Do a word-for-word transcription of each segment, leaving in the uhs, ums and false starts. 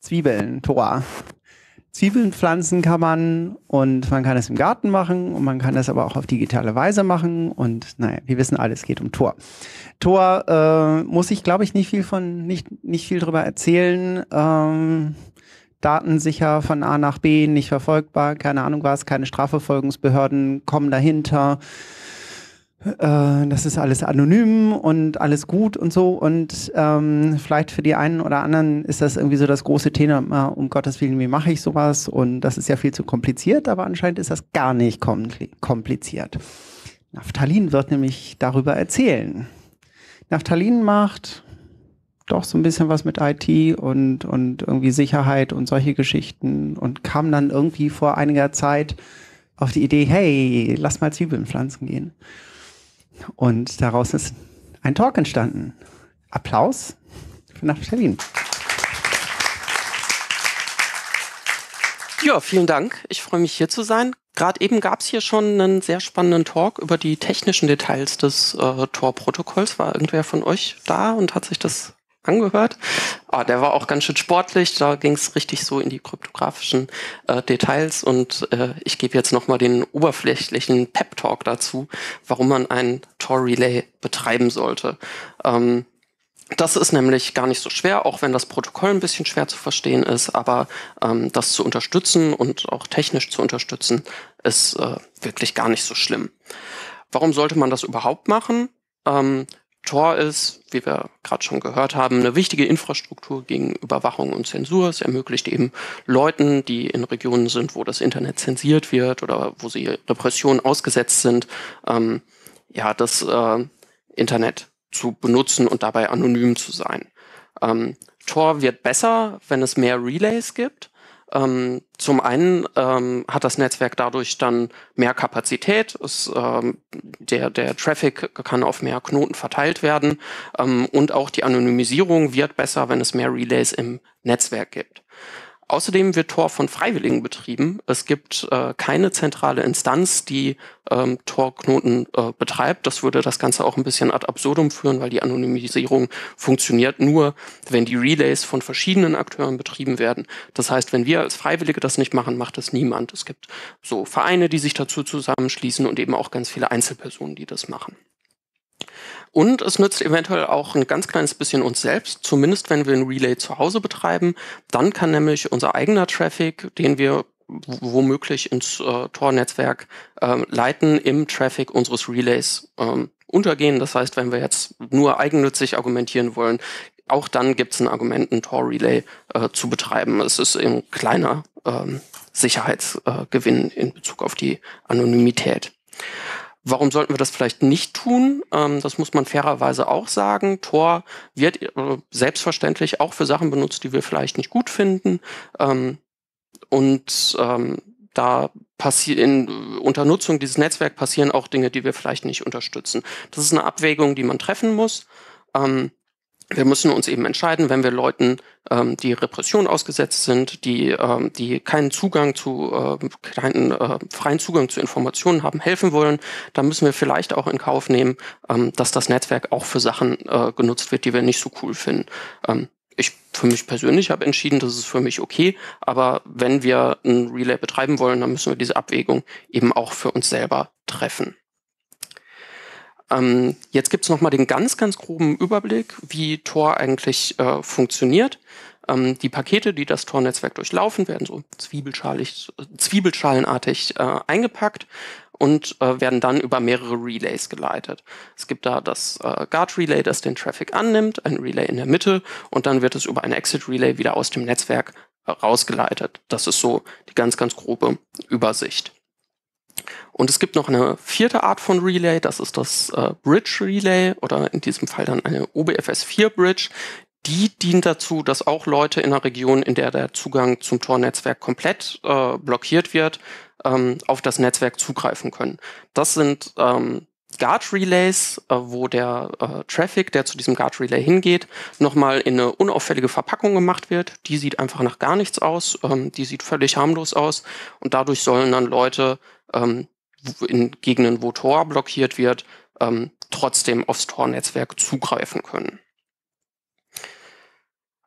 Zwiebeln, Tor. Zwiebeln pflanzen kann man und man kann es im Garten machen und man kann es aber auch auf digitale Weise machen und naja, wir wissen alle, es geht um Tor. Tor äh, muss ich, glaube ich, nicht viel von, nicht, nicht viel drüber erzählen. Ähm, datensicher von A nach B, nicht verfolgbar, keine Ahnung was, keine Strafverfolgungsbehörden kommen dahinter. Das ist alles anonym und alles gut und so und ähm, vielleicht für die einen oder anderen ist das irgendwie so das große Thema, um Gottes Willen, wie mache ich sowas und das ist ja viel zu kompliziert, aber anscheinend ist das gar nicht kompliziert. Naphtalin wird nämlich darüber erzählen. Naphtalin macht doch so ein bisschen was mit I T und, und irgendwie Sicherheit und solche Geschichten und kam dann irgendwie vor einiger Zeit auf die Idee, hey, lass mal Zwiebeln pflanzen gehen. Und daraus ist ein Talk entstanden. Applaus für Naphtalin. Ja, vielen Dank. Ich freue mich, hier zu sein. Gerade eben gab es hier schon einen sehr spannenden Talk über die technischen Details des äh, Tor-Protokolls. War irgendwer von euch da und hat sich das angehört? Ah, der war auch ganz schön sportlich. Da ging es richtig so in die kryptografischen äh, Details. Und äh, ich gebe jetzt nochmal den oberflächlichen Pep-Talk dazu, warum man ein Tor-Relay betreiben sollte. Ähm, Das ist nämlich gar nicht so schwer, auch wenn das Protokoll ein bisschen schwer zu verstehen ist, aber ähm, das zu unterstützen und auch technisch zu unterstützen, ist äh, wirklich gar nicht so schlimm. Warum sollte man das überhaupt machen? Ähm, Tor ist, wie wir gerade schon gehört haben, eine wichtige Infrastruktur gegen Überwachung und Zensur. Es ermöglicht eben Leuten, die in Regionen sind, wo das Internet zensiert wird oder wo sie Repressionen ausgesetzt sind, ähm, ja, das äh, Internet zu benutzen und dabei anonym zu sein. Ähm, Tor wird besser, wenn es mehr Relays gibt. Ähm, zum einen ähm, hat das Netzwerk dadurch dann mehr Kapazität. Es, ähm, der, der Traffic kann auf mehr Knoten verteilt werden. Ähm, und auch die Anonymisierung wird besser, wenn es mehr Relays im Netzwerk gibt. Außerdem wird Tor von Freiwilligen betrieben. Es gibt äh, keine zentrale Instanz, die ähm, Tor-Knoten äh, betreibt. Das würde das Ganze auch ein bisschen ad absurdum führen, weil die Anonymisierung funktioniert nur, wenn die Relays von verschiedenen Akteuren betrieben werden. Das heißt, wenn wir als Freiwillige das nicht machen, macht das niemand. Es gibt so Vereine, die sich dazu zusammenschließen und eben auch ganz viele Einzelpersonen, die das machen. Und es nützt eventuell auch ein ganz kleines bisschen uns selbst, zumindest wenn wir ein Relay zu Hause betreiben. Dann kann nämlich unser eigener Traffic, den wir womöglich ins äh, Tor-Netzwerk äh, leiten, im Traffic unseres Relays ähm, untergehen. Das heißt, wenn wir jetzt nur eigennützig argumentieren wollen, auch dann gibt es ein Argument, ein Tor-Relay äh, zu betreiben. Es ist ein kleiner ähm, Sicherheitsgewinn äh, in Bezug auf die Anonymität. Warum sollten wir das vielleicht nicht tun? Ähm, das muss man fairerweise auch sagen. Tor wird äh, selbstverständlich auch für Sachen benutzt, die wir vielleicht nicht gut finden. Ähm, und ähm, da passieren unter Nutzung dieses Netzwerks passieren auch Dinge, die wir vielleicht nicht unterstützen. Das ist eine Abwägung, die man treffen muss. Ähm, Wir müssen uns eben entscheiden, wenn wir Leuten, ähm, die Repression ausgesetzt sind, die, ähm, die keinen Zugang zu, äh, keinen äh, freien Zugang zu Informationen haben, helfen wollen, dann müssen wir vielleicht auch in Kauf nehmen, ähm, dass das Netzwerk auch für Sachen äh, genutzt wird, die wir nicht so cool finden. Ähm, ich für mich persönlich habe entschieden, das ist für mich okay, aber wenn wir ein Relay betreiben wollen, dann müssen wir diese Abwägung eben auch für uns selber treffen. Ähm, jetzt gibt es nochmal den ganz, ganz groben Überblick, wie Tor eigentlich äh, funktioniert. Ähm, die Pakete, die das Tor-Netzwerk durchlaufen, werden so zwiebelschalig, zwiebelschalenartig äh, eingepackt und äh, werden dann über mehrere Relays geleitet. Es gibt da das äh, Guard-Relay, das den Traffic annimmt, ein Relay in der Mitte und dann wird es über ein Exit-Relay wieder aus dem Netzwerk äh, rausgeleitet. Das ist so die ganz, ganz grobe Übersicht. Und es gibt noch eine vierte Art von Relay, das ist das äh, Bridge Relay oder in diesem Fall dann eine O B F S vier Bridge. Die dient dazu, dass auch Leute in einer Region, in der der Zugang zum Tor-Netzwerk komplett äh, blockiert wird, ähm, auf das Netzwerk zugreifen können. Das sind ähm, Guard-Relays, äh, wo der äh, Traffic, der zu diesem Guard-Relay hingeht, nochmal in eine unauffällige Verpackung gemacht wird. Die sieht einfach nach gar nichts aus, ähm, die sieht völlig harmlos aus und dadurch sollen dann Leute ähm, in Gegenden, wo Tor blockiert wird, ähm, trotzdem aufs Tor-Netzwerk zugreifen können.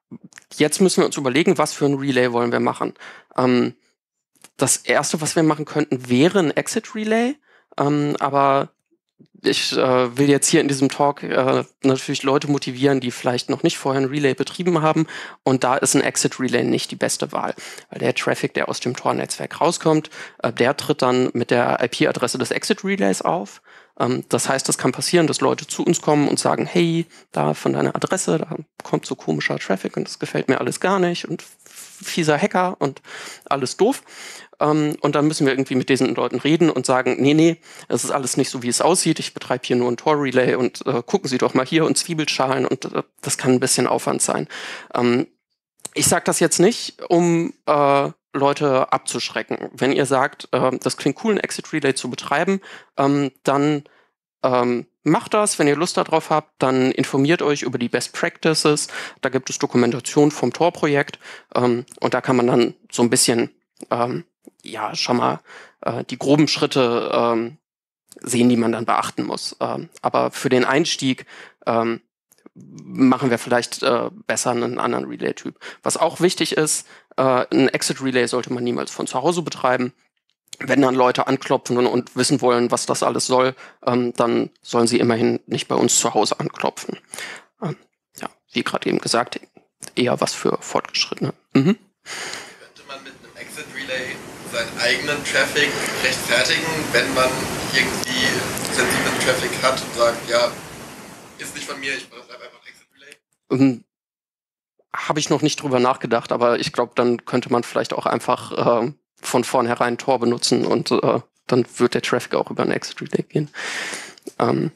jetzt müssen wir uns überlegen, was für ein Relay wollen wir machen. Ähm, das erste, was wir machen könnten, wäre ein Exit Relay, ähm, aber ich äh, will jetzt hier in diesem Talk äh, natürlich Leute motivieren, die vielleicht noch nicht vorher ein Relay betrieben haben, und da ist ein Exit Relay nicht die beste Wahl, weil der Traffic, der aus dem Tor-Netzwerk rauskommt, äh, der tritt dann mit der I P-Adresse des Exit Relays auf. Ähm, das heißt, es kann passieren, dass Leute zu uns kommen und sagen, hey, da von deiner Adresse, da kommt so komischer Traffic und das gefällt mir alles gar nicht und fieser Hacker und alles doof. Um, und dann müssen wir irgendwie mit diesen Leuten reden und sagen, nee, nee, es ist alles nicht so, wie es aussieht. Ich betreibe hier nur ein Tor-Relay und äh, gucken Sie doch mal hier und Zwiebelschalen, und äh, das kann ein bisschen Aufwand sein. Um, ich sage das jetzt nicht, um äh, Leute abzuschrecken. Wenn ihr sagt, äh, das klingt cool, ein Exit-Relay zu betreiben, ähm, dann ähm, macht das. Wenn ihr Lust darauf habt, dann informiert euch über die Best Practices. Da gibt es Dokumentation vom Tor-Projekt, ähm, und da kann man dann so ein bisschen ähm, ja, schon mal äh, die groben Schritte ähm, sehen, die man dann beachten muss. Ähm, aber für den Einstieg ähm, machen wir vielleicht äh, besser einen anderen Relay-Typ. Was auch wichtig ist, äh, ein Exit-Relay sollte man niemals von zu Hause betreiben. Wenn dann Leute anklopfen und, und wissen wollen, was das alles soll, ähm, dann sollen sie immerhin nicht bei uns zu Hause anklopfen. Ähm, ja, wie gerade eben gesagt, eher was für Fortgeschrittene. Mhm. Könnte man mit einem Exit-Relay seinen eigenen Traffic rechtfertigen, wenn man irgendwie sensiblen Traffic hat und sagt, ja, ist nicht von mir, ich bleibe einfach Exit-Relay? Um, Habe ich noch nicht drüber nachgedacht, aber ich glaube, dann könnte man vielleicht auch einfach äh, von vornherein Tor benutzen und äh, dann wird der Traffic auch über ein Exit-Relay gehen. Ähm,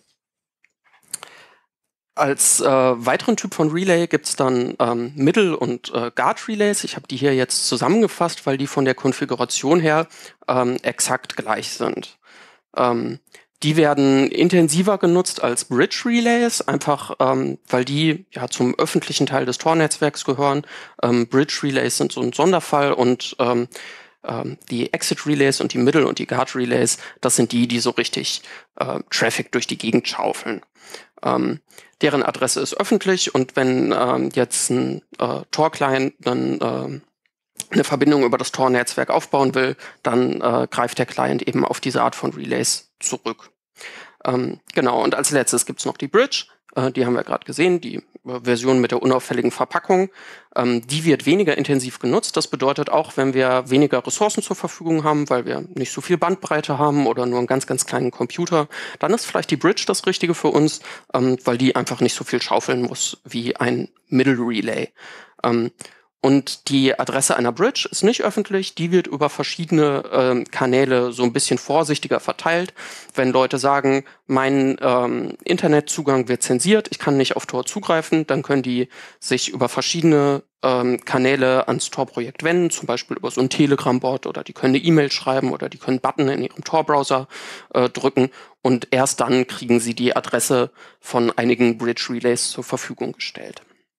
Als äh, weiteren Typ von Relay gibt es dann ähm, Middle- und äh, Guard-Relays. Ich habe die hier jetzt zusammengefasst, weil die von der Konfiguration her ähm, exakt gleich sind. Ähm, die werden intensiver genutzt als Bridge-Relays, einfach ähm, weil die ja zum öffentlichen Teil des Tor-Netzwerks gehören. Ähm, Bridge-Relays sind so ein Sonderfall, und ähm, ähm, die Exit-Relays und die Middle- und die Guard-Relays, das sind die, die so richtig äh, Traffic durch die Gegend schaufeln. Ähm, deren Adresse ist öffentlich, und wenn ähm, jetzt ein äh, Tor-Client dann äh, eine Verbindung über das Tor-Netzwerk aufbauen will, dann äh, greift der Client eben auf diese Art von Relays zurück. Ähm, genau, und als letztes gibt es noch die Bridge. Äh, die haben wir gerade gesehen, die äh, Version mit der unauffälligen Verpackung. Ähm, die wird weniger intensiv genutzt. Das bedeutet auch, wenn wir weniger Ressourcen zur Verfügung haben, weil wir nicht so viel Bandbreite haben oder nur einen ganz, ganz kleinen Computer, dann ist vielleicht die Bridge das Richtige für uns, ähm, weil die einfach nicht so viel schaufeln muss wie ein Middle Relay. Ähm, Und die Adresse einer Bridge ist nicht öffentlich, die wird über verschiedene ähm, Kanäle so ein bisschen vorsichtiger verteilt. Wenn Leute sagen, mein ähm, Internetzugang wird zensiert, ich kann nicht auf Tor zugreifen, dann können die sich über verschiedene ähm, Kanäle ans Tor-Projekt wenden, zum Beispiel über so ein Telegram-Bot, oder die können eine E-Mail schreiben, oder die können einen Button in ihrem Tor-Browser äh, drücken, und erst dann kriegen sie die Adresse von einigen Bridge-Relays zur Verfügung gestellt.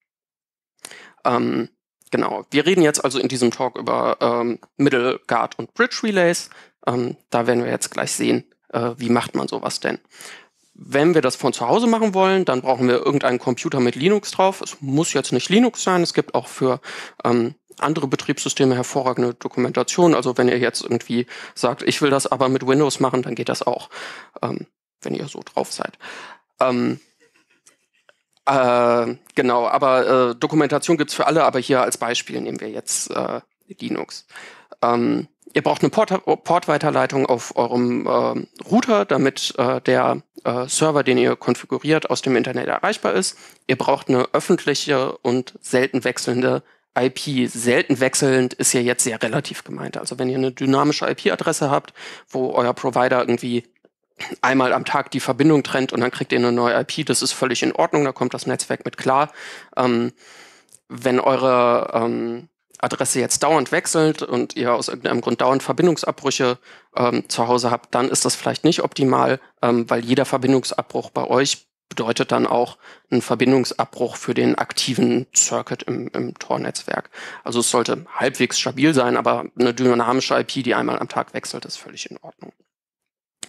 Ähm, Genau, wir reden jetzt also in diesem Talk über ähm, Middle, Guard und Bridge Relays. Ähm, da werden wir jetzt gleich sehen, äh, wie macht man sowas denn. Wenn wir das von zu Hause machen wollen, dann brauchen wir irgendeinen Computer mit Linux drauf. Es muss jetzt nicht Linux sein, es gibt auch für ähm, andere Betriebssysteme hervorragende Dokumentation. Also wenn ihr jetzt irgendwie sagt, ich will das aber mit Windows machen, dann geht das auch, ähm, wenn ihr so drauf seid. Ähm, Äh, genau, aber äh, Dokumentation gibt's für alle, aber hier als Beispiel nehmen wir jetzt äh, Linux. Ähm, ihr braucht eine Port Portweiterleitung auf eurem äh, Router, damit äh, der äh, Server, den ihr konfiguriert, aus dem Internet erreichbar ist. Ihr braucht eine öffentliche und selten wechselnde I P. Selten wechselnd ist ja jetzt sehr relativ gemeint. Also wenn ihr eine dynamische I P-Adresse habt, wo euer Provider irgendwie einmal am Tag die Verbindung trennt und dann kriegt ihr eine neue I P, das ist völlig in Ordnung, da kommt das Netzwerk mit klar. Ähm, wenn eure ähm, Adresse jetzt dauernd wechselt und ihr aus irgendeinem Grund dauernd Verbindungsabbrüche ähm, zu Hause habt, dann ist das vielleicht nicht optimal, ähm, weil jeder Verbindungsabbruch bei euch bedeutet dann auch einen Verbindungsabbruch für den aktiven Circuit im, im Tor-Netzwerk. Also es sollte halbwegs stabil sein, aber eine dynamische I P, die einmal am Tag wechselt, ist völlig in Ordnung.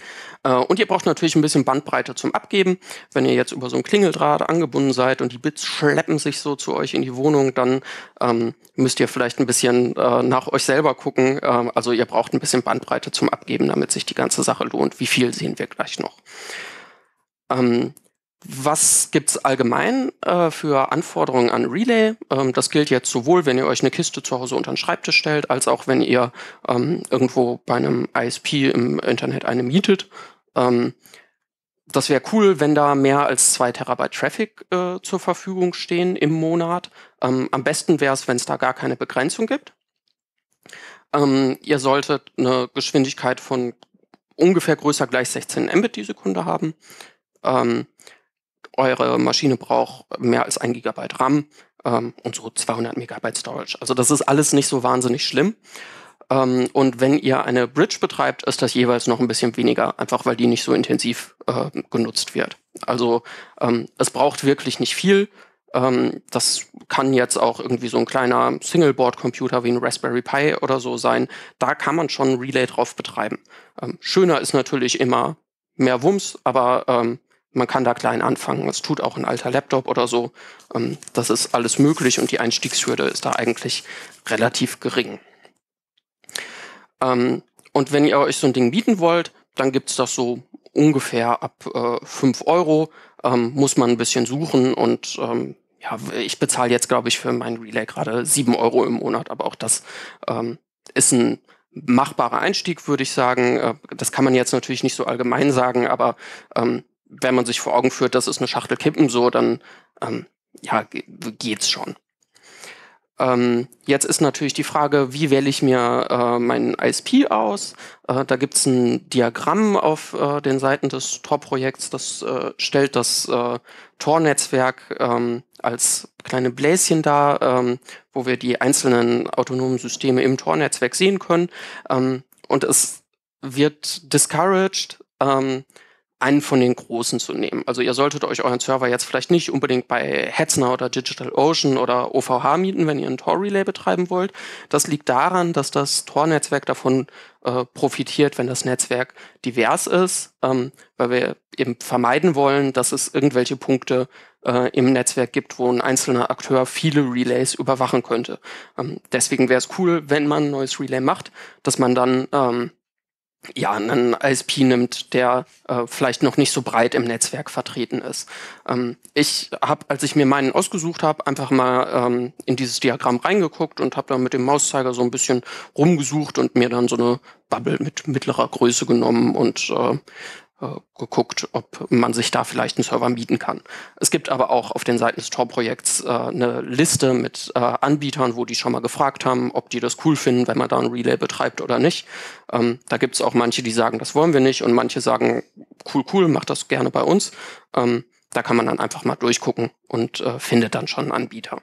Äh, und ihr braucht natürlich ein bisschen Bandbreite zum Abgeben. Wenn ihr jetzt über so ein Klingeldraht angebunden seid und die Bits schleppen sich so zu euch in die Wohnung, dann ähm, müsst ihr vielleicht ein bisschen äh, nach euch selber gucken. Äh, also ihr braucht ein bisschen Bandbreite zum Abgeben, damit sich die ganze Sache lohnt. Wie viel sehen wir gleich noch. Ähm, Was gibt's allgemein äh, für Anforderungen an Relay? Ähm, das gilt jetzt sowohl, wenn ihr euch eine Kiste zu Hause unter den Schreibtisch stellt, als auch wenn ihr ähm, irgendwo bei einem I S P im Internet eine mietet. Ähm, das wäre cool, wenn da mehr als zwei Terabyte Traffic äh, zur Verfügung stehen im Monat. Ähm, am besten wäre es, wenn es da gar keine Begrenzung gibt. Ähm, ihr solltet eine Geschwindigkeit von ungefähr größer gleich sechzehn Mbit die Sekunde haben. Ähm, Eure Maschine braucht mehr als ein Gigabyte RAM ähm, und so zweihundert Megabyte Storage. Also das ist alles nicht so wahnsinnig schlimm. Ähm, und wenn ihr eine Bridge betreibt, ist das jeweils noch ein bisschen weniger, einfach weil die nicht so intensiv äh, genutzt wird. Also ähm, es braucht wirklich nicht viel. Ähm, das kann jetzt auch irgendwie so ein kleiner Singleboard-Computer wie ein Raspberry Pi oder so sein. Da kann man schon ein Relay drauf betreiben. Ähm, schöner ist natürlich immer mehr Wumms, aber ähm, man kann da klein anfangen. Das tut auch ein alter Laptop oder so. Ähm, das ist alles möglich und die Einstiegshürde ist da eigentlich relativ gering. Ähm, und wenn ihr euch so ein Ding mieten wollt, dann gibt's das so ungefähr ab äh, fünf Euro. Ähm, muss man ein bisschen suchen und ähm, ja, ich bezahle jetzt, glaube ich, für mein Relay gerade sieben Euro im Monat, aber auch das ähm, ist ein machbarer Einstieg, würde ich sagen. Äh, das kann man jetzt natürlich nicht so allgemein sagen, aber ähm, wenn man sich vor Augen führt, das ist eine Schachtel Kippen so, dann ähm, ja, geht's schon. Ähm, jetzt ist natürlich die Frage, wie wähle ich mir äh, meinen I S P aus? Äh, da gibt's ein Diagramm auf äh, den Seiten des Tor-Projekts, das äh, stellt das äh, Tor-Netzwerk ähm, als kleine Bläschen dar, ähm, wo wir die einzelnen autonomen Systeme im Tor-Netzwerk sehen können. Ähm, und es wird discouraged, ähm, einen von den großen zu nehmen. Also ihr solltet euch euren Server jetzt vielleicht nicht unbedingt bei Hetzner oder DigitalOcean oder O V H mieten, wenn ihr ein Tor-Relay betreiben wollt. Das liegt daran, dass das Tor-Netzwerk davon äh, profitiert, wenn das Netzwerk divers ist, ähm, weil wir eben vermeiden wollen, dass es irgendwelche Punkte äh, im Netzwerk gibt, wo ein einzelner Akteur viele Relays überwachen könnte. Ähm, deswegen wäre es cool, wenn man ein neues Relay macht, dass man dann ähm, ja, einen I S P nimmt, der äh, vielleicht noch nicht so breit im Netzwerk vertreten ist. Ähm, ich habe, als ich mir meinen ausgesucht habe, einfach mal ähm, in dieses Diagramm reingeguckt und habe dann mit dem Mauszeiger so ein bisschen rumgesucht und mir dann so eine Bubble mit mittlerer Größe genommen und äh, äh, geguckt, ob man sich da vielleicht einen Server mieten kann. Es gibt aber auch auf den Seiten des Tor-Projekts äh, eine Liste mit äh, Anbietern, wo die schon mal gefragt haben, ob die das cool finden, wenn man da ein Relay betreibt oder nicht. Ähm, da gibt es auch manche, die sagen, das wollen wir nicht, und manche sagen, cool, cool, macht das gerne bei uns. Ähm, da kann man dann einfach mal durchgucken und äh, findet dann schon einen Anbieter.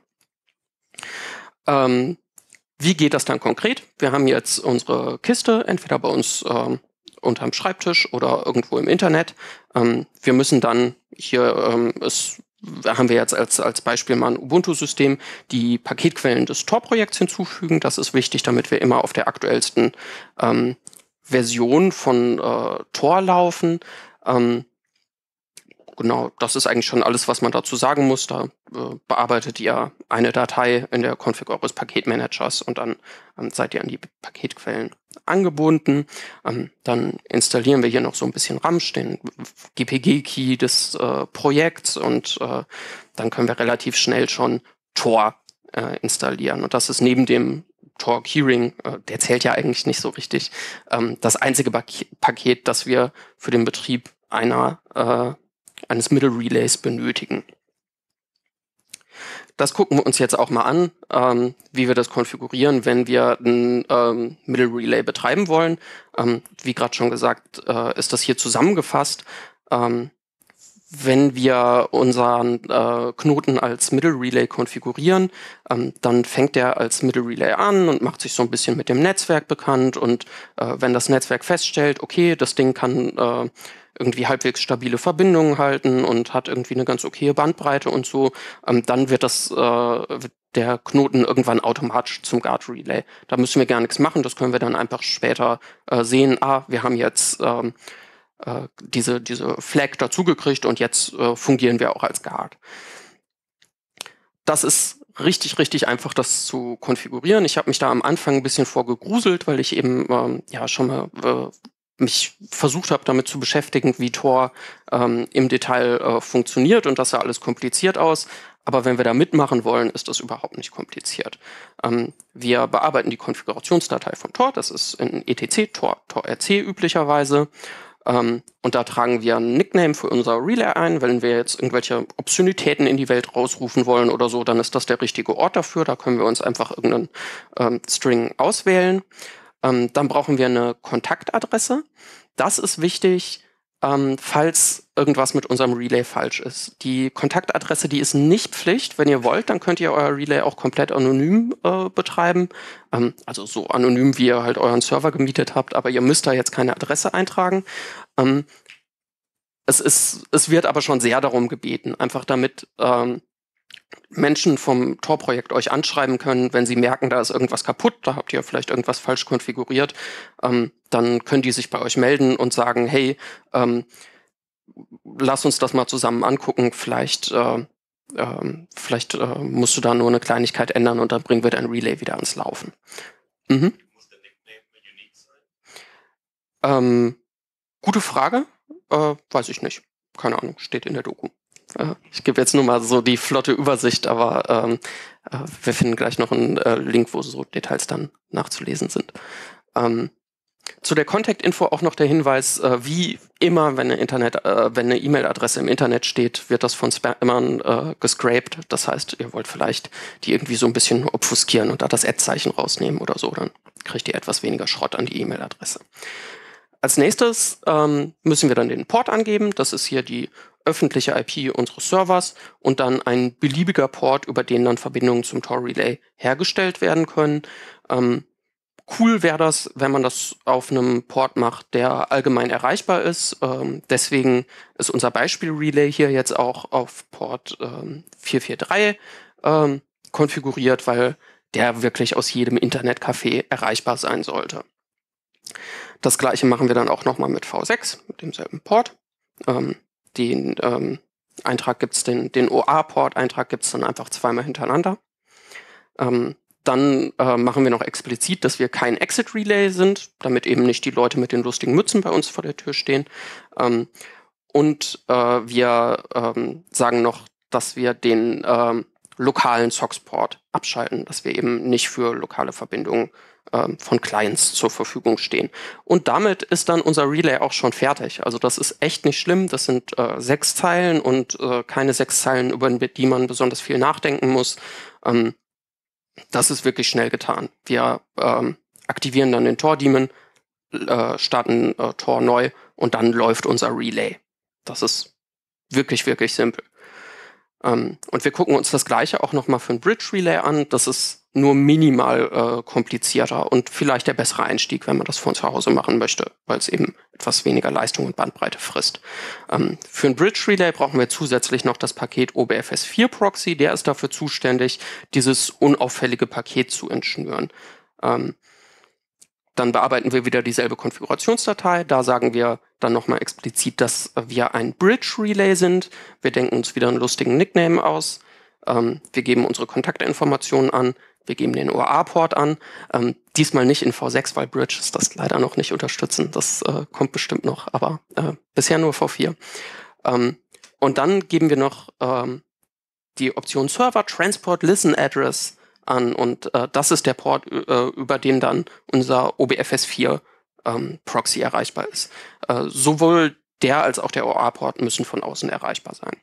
Ähm, wie geht das dann konkret? Wir haben jetzt unsere Kiste, entweder bei uns ähm, unterm Schreibtisch oder irgendwo im Internet. Ähm, wir müssen dann hier, ähm, es, haben wir jetzt als, als Beispiel mal ein Ubuntu-System, die Paketquellen des Tor-Projekts hinzufügen. Das ist wichtig, damit wir immer auf der aktuellsten ähm, Version von äh, Tor laufen. Ähm, Genau, das ist eigentlich schon alles, was man dazu sagen muss. Da äh, bearbeitet ihr eine Datei in der Config eures Paketmanagers und dann ähm, seid ihr an die Paketquellen angebunden. Ähm, dann installieren wir hier noch so ein bisschen Ramsch, den G P G-Key des äh, Projekts, und äh, dann können wir relativ schnell schon Tor äh, installieren. Und das ist neben dem Tor Keyring, äh, der zählt ja eigentlich nicht so richtig, ähm, das einzige Pak- Paket, das wir für den Betrieb einer äh, eines Middle Relays benötigen. Das gucken wir uns jetzt auch mal an, ähm, wie wir das konfigurieren, wenn wir ein ähm, Middle Relay betreiben wollen. Ähm, wie gerade schon gesagt, äh, ist das hier zusammengefasst. Ähm, wenn wir unseren äh, Knoten als Middle Relay konfigurieren, ähm, dann fängt er als Middle Relay an und macht sich so ein bisschen mit dem Netzwerk bekannt. Und äh, wenn das Netzwerk feststellt, okay, das Ding kann äh, irgendwie halbwegs stabile Verbindungen halten und hat irgendwie eine ganz okaye Bandbreite und so, ähm, dann wird das äh, wird der Knoten irgendwann automatisch zum Guard Relay. Da müssen wir gar nichts machen, das können wir dann einfach später äh, sehen. Ah, wir haben jetzt ähm, äh, diese, diese Flag dazugekriegt und jetzt äh, fungieren wir auch als Guard. Das ist richtig, richtig einfach, das zu konfigurieren. Ich habe mich da am Anfang ein bisschen vorgegruselt, weil ich eben ähm, ja schon mal äh, mich versucht habe, damit zu beschäftigen, wie Tor ähm, im Detail äh, funktioniert, und das sah alles kompliziert aus. Aber wenn wir da mitmachen wollen, ist das überhaupt nicht kompliziert. Ähm, wir bearbeiten die Konfigurationsdatei von Tor, das ist in E T C, Tor, Tor R C üblicherweise. Ähm, und da tragen wir einen Nickname für unser Relay ein. Wenn wir jetzt irgendwelche Obszönitäten in die Welt rausrufen wollen oder so, dann ist das der richtige Ort dafür. Da können wir uns einfach irgendeinen ähm, String auswählen. Ähm, dann brauchen wir eine Kontaktadresse. Das ist wichtig, ähm, falls irgendwas mit unserem Relay falsch ist. Die Kontaktadresse, die ist nicht Pflicht. Wenn ihr wollt, dann könnt ihr euer Relay auch komplett anonym äh, betreiben. Ähm, also so anonym, wie ihr halt euren Server gemietet habt, aber ihr müsst da jetzt keine Adresse eintragen. Ähm, es ist, es wird aber schon sehr darum gebeten, einfach damit ähm, Menschen vom Tor-Projekt euch anschreiben können, wenn sie merken, da ist irgendwas kaputt, da habt ihr vielleicht irgendwas falsch konfiguriert, ähm, dann können die sich bei euch melden und sagen, hey, ähm, lass uns das mal zusammen angucken, vielleicht, äh, äh, vielleicht äh, musst du da nur eine Kleinigkeit ändern und dann bringen wir dein Relay wieder ans Laufen. Mhm. Muss der Nickname unique sein? Ähm, gute Frage, äh, weiß ich nicht. Keine Ahnung, steht in der Doku. Ich gebe jetzt nur mal so die flotte Übersicht, aber ähm, äh, wir finden gleich noch einen äh, Link, wo so Details dann nachzulesen sind. Ähm, zu der Contact-Info auch noch der Hinweis, äh, wie immer, wenn eine Internet, äh, wenn eine E-Mail-Adresse im Internet steht, wird das von Spammern äh, gescraped. Das heißt, ihr wollt vielleicht die irgendwie so ein bisschen obfuskieren und da das Ad-Zeichen rausnehmen oder so, dann kriegt ihr etwas weniger Schrott an die E-Mail-Adresse. Als nächstes ähm, müssen wir dann den Port angeben. Das ist hier die öffentliche I P unseres Servers und dann ein beliebiger Port, über den dann Verbindungen zum Tor Relay hergestellt werden können. Ähm, cool wäre das, wenn man das auf einem Port macht, der allgemein erreichbar ist. Ähm, deswegen ist unser Beispiel-Relay hier jetzt auch auf Port ähm, vier vier drei ähm, konfiguriert, weil der wirklich aus jedem Internetcafé erreichbar sein sollte. Das gleiche machen wir dann auch nochmal mit V sechs, mit demselben Port. Ähm, den ähm, Eintrag gibt's, den, den O A-Port-Eintrag gibt's dann einfach zweimal hintereinander. Ähm, dann äh, machen wir noch explizit, dass wir kein Exit-Relay sind, damit eben nicht die Leute mit den lustigen Mützen bei uns vor der Tür stehen. Ähm, und äh, wir ähm, sagen noch, dass wir den ähm, lokalen S O X-Port abschalten, dass wir eben nicht für lokale Verbindungen von Clients zur Verfügung stehen. Und damit ist dann unser Relay auch schon fertig. Also das ist echt nicht schlimm. Das sind äh, sechs Zeilen und äh, keine sechs Zeilen, über die man besonders viel nachdenken muss. Ähm, das ist wirklich schnell getan. Wir ähm, aktivieren dann den Tor-Daemon, äh, starten äh, Tor neu und dann läuft unser Relay. Das ist wirklich, wirklich simpel. Ähm, und wir gucken uns das Gleiche auch nochmal für ein Bridge-Relay an. Das ist nur minimal äh, komplizierter und vielleicht der bessere Einstieg, wenn man das von zu Hause machen möchte, weil es eben etwas weniger Leistung und Bandbreite frisst. Ähm, für ein Bridge-Relay brauchen wir zusätzlich noch das Paket O B F S vier Proxy. Der ist dafür zuständig, dieses unauffällige Paket zu entschnüren. Ähm, Dann bearbeiten wir wieder dieselbe Konfigurationsdatei. Da sagen wir dann nochmal explizit, dass wir ein Bridge-Relay sind. Wir denken uns wieder einen lustigen Nickname aus. Ähm, wir geben unsere Kontaktinformationen an. Wir geben den O A-Port an. Ähm, diesmal nicht in V sechs, weil Bridges das leider noch nicht unterstützen. Das äh, kommt bestimmt noch, aber äh, bisher nur V vier. Ähm, und dann geben wir noch ähm, die Option Server Transport Listen Address an und äh, das ist der Port, äh, über den dann unser O B F S vier ähm, Proxy erreichbar ist. Äh, sowohl der als auch der O A-Port müssen von außen erreichbar sein.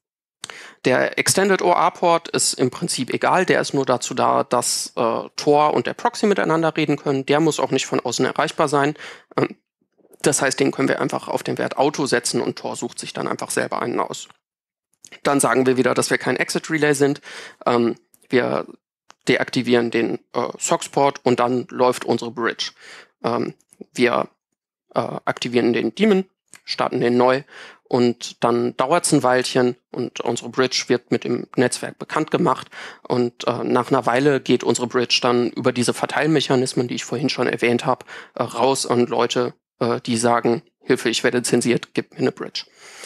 Der Extended O A-Port ist im Prinzip egal, der ist nur dazu da, dass äh, Tor und der Proxy miteinander reden können. Der muss auch nicht von außen erreichbar sein. Ähm, das heißt, den können wir einfach auf den Wert Auto setzen und Tor sucht sich dann einfach selber einen aus. Dann sagen wir wieder, dass wir kein Exit-Relay sind. Ähm, wir deaktivieren den äh, S O X-Port und dann läuft unsere Bridge. Ähm, wir äh, aktivieren den Daemon, starten den neu und dann dauert es ein Weilchen und unsere Bridge wird mit dem Netzwerk bekannt gemacht und äh, nach einer Weile geht unsere Bridge dann über diese Verteilmechanismen, die ich vorhin schon erwähnt habe, äh, raus an Leute, äh, die sagen, Hilfe, ich werde zensiert, gib mir eine Bridge.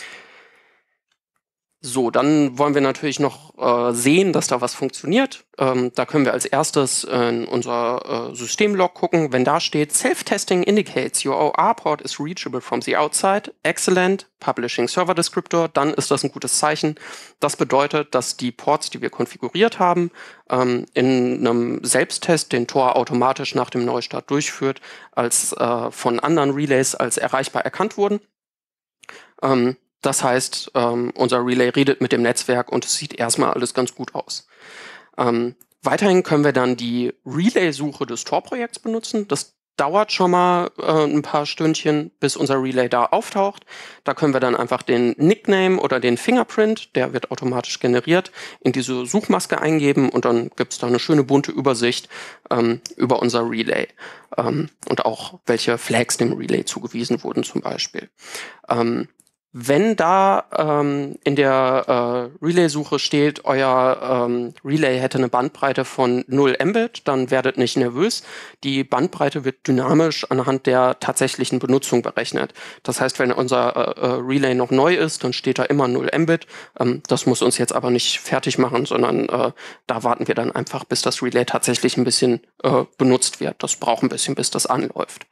So, dann wollen wir natürlich noch äh, sehen, dass da was funktioniert. Ähm, da können wir als erstes in unser äh, Systemlog gucken. Wenn da steht, Self-Testing indicates your O R-Port is reachable from the outside. Excellent. Publishing Server Descriptor. Dann ist das ein gutes Zeichen. Das bedeutet, dass die Ports, die wir konfiguriert haben, ähm, in einem Selbsttest den Tor automatisch nach dem Neustart durchführt, als äh, von anderen Relays als erreichbar erkannt wurden. Ähm, Das heißt, ähm, unser Relay redet mit dem Netzwerk und es sieht erstmal alles ganz gut aus. Ähm, weiterhin können wir dann die Relay-Suche des Tor-Projekts benutzen. Das dauert schon mal äh, ein paar Stündchen, bis unser Relay da auftaucht. Da können wir dann einfach den Nickname oder den Fingerprint, der wird automatisch generiert, in diese Suchmaske eingeben und dann gibt es da eine schöne bunte Übersicht ähm, über unser Relay. Ähm, und auch welche Flags dem Relay zugewiesen wurden zum Beispiel. Ähm, Wenn da ähm, in der äh, Relay-Suche steht, euer ähm, Relay hätte eine Bandbreite von null Mbit, dann werdet nicht nervös. Die Bandbreite wird dynamisch anhand der tatsächlichen Benutzung berechnet. Das heißt, wenn unser äh, Relay noch neu ist, dann steht da immer null Mbit. Ähm, das muss uns jetzt aber nicht fertig machen, sondern äh, da warten wir dann einfach, bis das Relay tatsächlich ein bisschen äh, benutzt wird. Das braucht ein bisschen, bis das anläuft.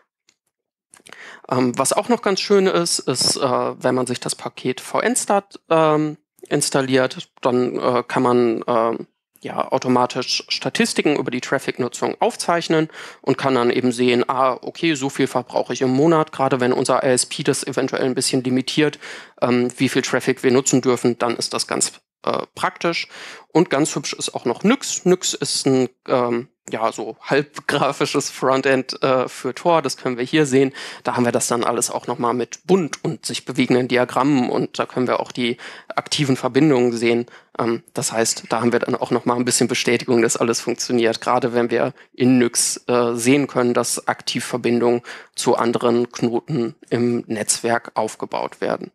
Ähm, was auch noch ganz schön ist, ist, äh, wenn man sich das Paket vnstat ähm, installiert, dann äh, kann man äh, ja automatisch Statistiken über die Traffic-Nutzung aufzeichnen und kann dann eben sehen, ah, okay, so viel verbrauche ich im Monat, gerade wenn unser I S P das eventuell ein bisschen limitiert, ähm, wie viel Traffic wir nutzen dürfen, dann ist das ganz äh, praktisch. Und ganz hübsch ist auch noch Nyx. Nyx ist ein ähm, ja so halb grafisches Frontend äh, für Tor, das können wir hier sehen. Da haben wir das dann alles auch nochmal mit bunt und sich bewegenden Diagrammen und da können wir auch die aktiven Verbindungen sehen. Ähm, das heißt, da haben wir dann auch nochmal ein bisschen Bestätigung, dass alles funktioniert, gerade wenn wir in Nyx äh, sehen können, dass Aktivverbindungen zu anderen Knoten im Netzwerk aufgebaut werden.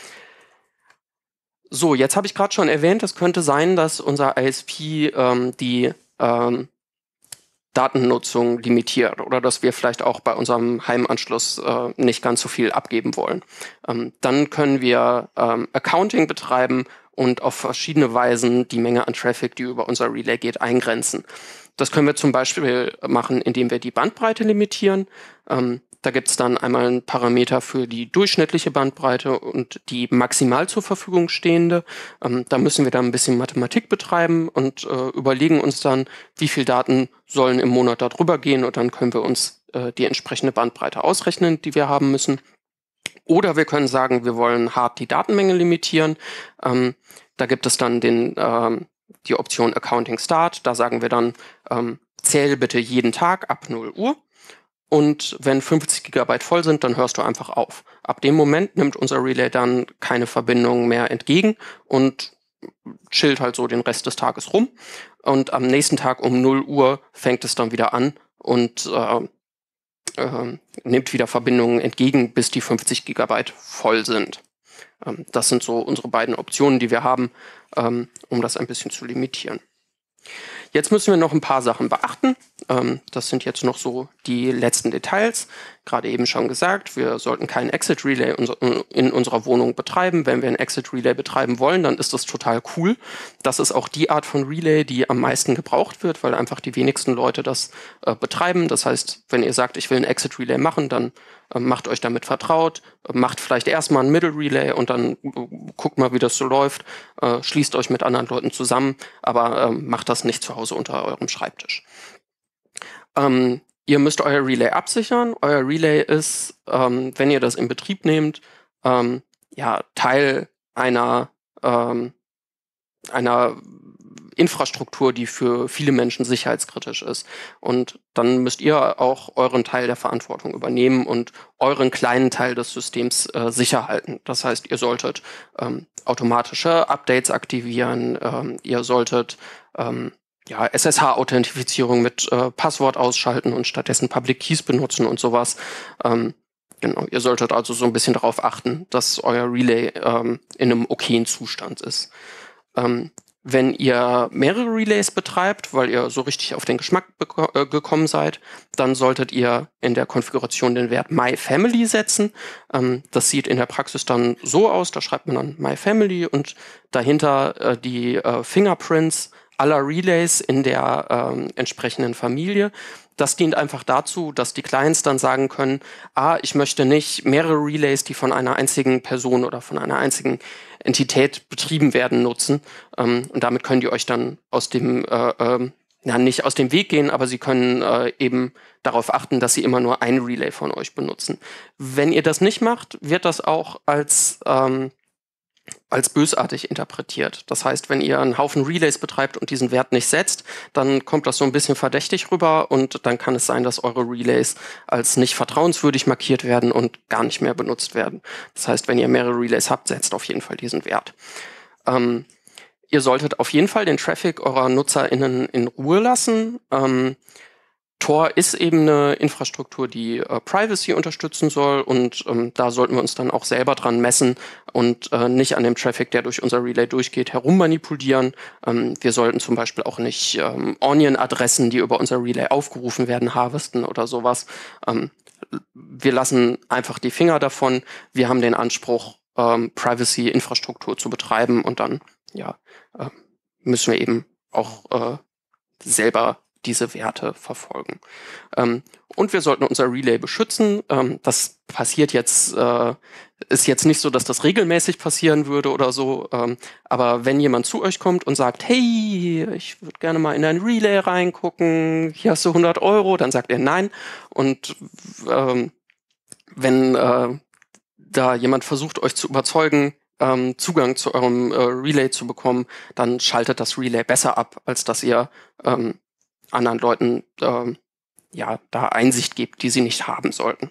So, jetzt habe ich gerade schon erwähnt, es könnte sein, dass unser I S P ähm, die ähm, Datennutzung limitiert oder dass wir vielleicht auch bei unserem Heimanschluss äh, nicht ganz so viel abgeben wollen. Ähm, dann können wir ähm, Accounting betreiben und auf verschiedene Weisen die Menge an Traffic, die über unser Relay geht, eingrenzen. Das können wir zum Beispiel machen, indem wir die Bandbreite limitieren. Ähm, Da gibt es dann einmal einen Parameter für die durchschnittliche Bandbreite und die maximal zur Verfügung stehende. Ähm, da müssen wir dann ein bisschen Mathematik betreiben und äh, überlegen uns dann, wie viel Daten sollen im Monat darüber gehen und dann können wir uns äh, die entsprechende Bandbreite ausrechnen, die wir haben müssen. Oder wir können sagen, wir wollen hart die Datenmenge limitieren. Ähm, da gibt es dann den, ähm, die Option Accounting Start. Da sagen wir dann, ähm, zähl bitte jeden Tag ab null Uhr. Und wenn fünfzig Gigabyte voll sind, dann hörst du einfach auf. Ab dem Moment nimmt unser Relay dann keine Verbindung mehr entgegen und chillt halt so den Rest des Tages rum. Und am nächsten Tag um null Uhr fängt es dann wieder an und äh, äh, nimmt wieder Verbindungen entgegen, bis die fünfzig Gigabyte voll sind. Ähm, das sind so unsere beiden Optionen, die wir haben, ähm, um das ein bisschen zu limitieren. Jetzt müssen wir noch ein paar Sachen beachten. Ähm, das sind jetzt noch so die letzten Details. Gerade eben schon gesagt, wir sollten kein Exit Relay in unserer Wohnung betreiben. Wenn wir ein Exit Relay betreiben wollen, dann ist das total cool. Das ist auch die Art von Relay, die am meisten gebraucht wird, weil einfach die wenigsten Leute das äh, betreiben. Das heißt, wenn ihr sagt, ich will ein Exit Relay machen, dann äh, macht euch damit vertraut, äh, macht vielleicht erstmal ein Middle Relay und dann äh, guckt mal, wie das so läuft, äh, schließt euch mit anderen Leuten zusammen, aber äh, macht das nicht zu Hause unter eurem Schreibtisch. Ähm, Ihr müsst euer Relay absichern. Euer Relay ist, ähm, wenn ihr das in Betrieb nehmt, ähm, ja, Teil einer, ähm, einer Infrastruktur, die für viele Menschen sicherheitskritisch ist. Und dann müsst ihr auch euren Teil der Verantwortung übernehmen und euren kleinen Teil des Systems äh, sicher halten. Das heißt, ihr solltet ähm, automatische Updates aktivieren, ähm, ihr solltet ähm, ja, S S H-Authentifizierung mit äh, Passwort ausschalten und stattdessen Public Keys benutzen und sowas. Ähm, genau, ihr solltet also so ein bisschen darauf achten, dass euer Relay ähm, in einem okayen Zustand ist. Ähm, Wenn ihr mehrere Relays betreibt, weil ihr so richtig auf den Geschmack äh, gekommen seid, dann solltet ihr in der Konfiguration den Wert myFamily setzen. Ähm, das sieht in der Praxis dann so aus, da schreibt man dann myFamily und dahinter äh, die äh, Fingerprints aller Relays in der äh, entsprechenden Familie. Das dient einfach dazu, dass die Clients dann sagen können, ah, ich möchte nicht mehrere Relays, die von einer einzigen Person oder von einer einzigen Entität betrieben werden, nutzen. Ähm, und damit können die euch dann aus dem, äh, äh, ja, nicht aus dem Weg gehen, aber sie können äh, eben darauf achten, dass sie immer nur ein Relay von euch benutzen. Wenn ihr das nicht macht, wird das auch als ähm, als bösartig interpretiert. Das heißt, wenn ihr einen Haufen Relays betreibt und diesen Wert nicht setzt, dann kommt das so ein bisschen verdächtig rüber und dann kann es sein, dass eure Relays als nicht vertrauenswürdig markiert werden und gar nicht mehr benutzt werden. Das heißt, wenn ihr mehrere Relays habt, setzt auf jeden Fall diesen Wert. Ähm, ihr solltet auf jeden Fall den Traffic eurer NutzerInnen in Ruhe lassen. Ähm, Tor ist eben eine Infrastruktur, die äh, Privacy unterstützen soll und ähm, da sollten wir uns dann auch selber dran messen und äh, nicht an dem Traffic, der durch unser Relay durchgeht, herummanipulieren. Ähm, wir sollten zum Beispiel auch nicht ähm, Onion-Adressen, die über unser Relay aufgerufen werden, harvesten oder sowas. Ähm, wir lassen einfach die Finger davon. Wir haben den Anspruch, ähm, Privacy-Infrastruktur zu betreiben und dann ja, äh, müssen wir eben auch äh, selber diese Werte verfolgen. Ähm, und wir sollten unser Relay beschützen. Ähm, das passiert jetzt, äh, ist jetzt nicht so, dass das regelmäßig passieren würde oder so. Ähm, aber wenn jemand zu euch kommt und sagt, hey, ich würde gerne mal in dein Relay reingucken, hier hast du hundert Euro, dann sagt er nein. Und ähm, wenn äh, da jemand versucht, euch zu überzeugen, ähm, Zugang zu eurem äh, Relay zu bekommen, dann schaltet das Relay besser ab, als dass ihr ähm, anderen Leuten äh, ja, da Einsicht gibt, die sie nicht haben sollten.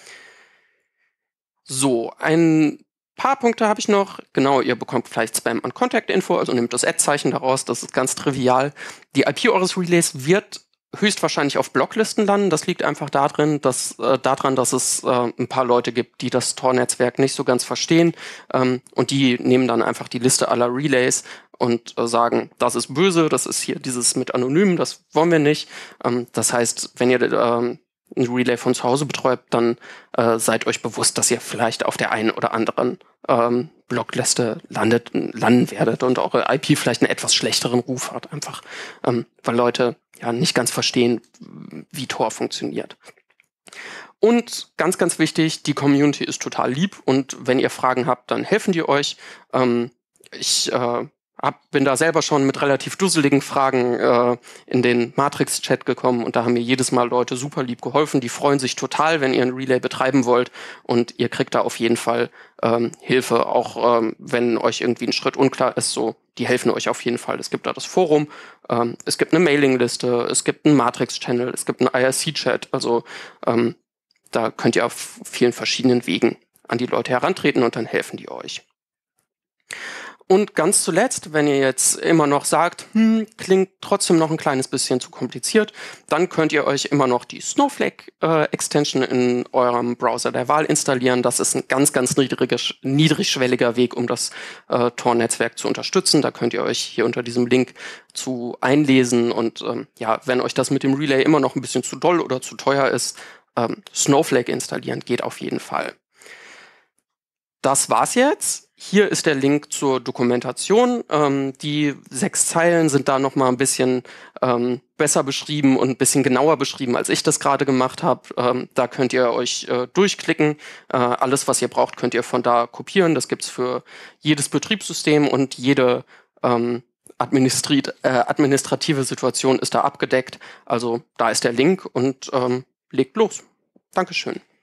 So, ein paar Punkte habe ich noch. Genau, ihr bekommt vielleicht Spam- und Contact-Info, also nehmt das Ad-Zeichen daraus, das ist ganz trivial. Die I P eures Relays wird höchstwahrscheinlich auf Blocklisten landen. Das liegt einfach darin, dass, äh, daran, dass es äh, ein paar Leute gibt, die das Tor-Netzwerk nicht so ganz verstehen ähm, und die nehmen dann einfach die Liste aller Relays und äh, sagen, das ist böse, das ist hier dieses mit Anonymen, das wollen wir nicht. Ähm, das heißt, wenn ihr äh, ein Relay von zu Hause betreut, dann äh, seid euch bewusst, dass ihr vielleicht auf der einen oder anderen ähm, Blockliste landet, landen werdet und eure I P vielleicht einen etwas schlechteren Ruf hat, einfach ähm, weil Leute ja nicht ganz verstehen, wie Tor funktioniert. Und ganz, ganz wichtig, die Community ist total lieb und wenn ihr Fragen habt, dann helfen die euch. Ähm, ich äh, hab, bin da selber schon mit relativ dusseligen Fragen äh, in den Matrix-Chat gekommen und da haben mir jedes Mal Leute super lieb geholfen. Die freuen sich total, wenn ihr ein Relay betreiben wollt und ihr kriegt da auf jeden Fall ähm, Hilfe, auch ähm, wenn euch irgendwie ein Schritt unklar ist, so, die helfen euch auf jeden Fall. Es gibt da das Forum, ähm, es gibt eine Mailingliste, es gibt einen Matrix-Channel, es gibt einen I R C-Chat, also ähm, da könnt ihr auf vielen verschiedenen Wegen an die Leute herantreten und dann helfen die euch. Und ganz zuletzt, wenn ihr jetzt immer noch sagt, hm, klingt trotzdem noch ein kleines bisschen zu kompliziert, dann könnt ihr euch immer noch die Snowflake-Extension äh, in eurem Browser der Wahl installieren. Das ist ein ganz, ganz niedriger, niedrigschwelliger Weg, um das äh, Tor-Netzwerk zu unterstützen. Da könnt ihr euch hier unter diesem Link zu einlesen. Und ähm, ja, wenn euch das mit dem Relay immer noch ein bisschen zu doll oder zu teuer ist, ähm, Snowflake installieren geht auf jeden Fall. Das war's jetzt. Hier ist der Link zur Dokumentation. Ähm, die sechs Zeilen sind da noch mal ein bisschen ähm, besser beschrieben und ein bisschen genauer beschrieben, als ich das gerade gemacht habe. Ähm, da könnt ihr euch äh, durchklicken. Äh, alles, was ihr braucht, könnt ihr von da kopieren. Das gibt's für jedes Betriebssystem und jede ähm, administrit äh, administrative Situation ist da abgedeckt. Also da ist der Link und ähm, legt los. Dankeschön.